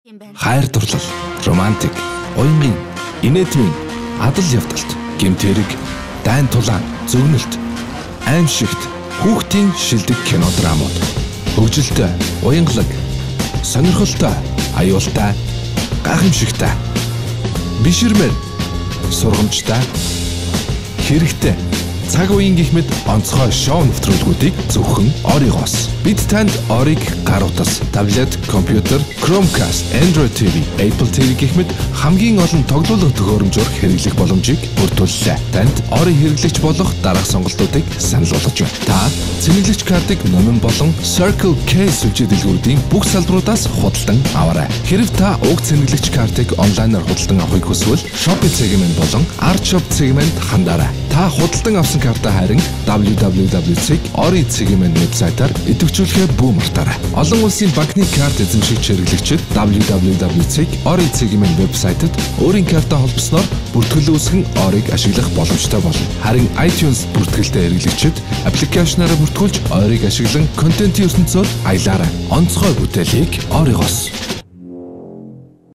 Хайр дурлал, романтик, уянгийн, инээдмийн, адал явдалт, гэмт хэрэг, дайн тулаан, зөвнөлт, аимшигт, хүүхдийн шилдэг кинодрамууд, хөгжилтэй, уянгалаг, сонирхолтой, аюултай, гайхамшигтай, биширмээр, сургамжтай, хэрэгтэй, цаг үеийн гэх мэт онцгой шоу нэвтрүүлгүүдийг зөвхөн Оригоос. Бид танд Ориг гар утас, таблет, компьютер, Chromecast, Android TV, Apple TV гэх мэт хамгийн олон тоглоулга төхөөрөмжөөр хэрэглэх боломжийг бүрдүүллээ. Танд Ориг хэрэглэгч болох дараах сонголтуудыг санал болгож байна. Та цэнэглэгч картыг номин болон Circle K сүлжээ дэлгүүрүүдийн бүх салбаруудаас худалдан аваарай. Хэрв та уг цэнэглэгч картыг онлайнаар худалдан авахыг хүсвэл Shopee сегмент болон Art Shop сегмент хандаарай. Та худалдан авсан картаа харин www.ori сегмент вебсайтаар идэвхжүүлэхээ бүү мартаарай. Олон улсын банкны карт эзэмшигч хэрэглэгчид www.ori сегмент вебсайтад өөрийн картаа холбосноор бүртгэл үүсгэн Ориг ашиглах боломжтой болно. Харин iTunes бүртгэлтэй хэрэглэгчид аппликейшнаараа бүртгүүлж Ориг ашиглан контентын ертөнцөөр аялаарай. Онцгой бүтээлийг Оригоос.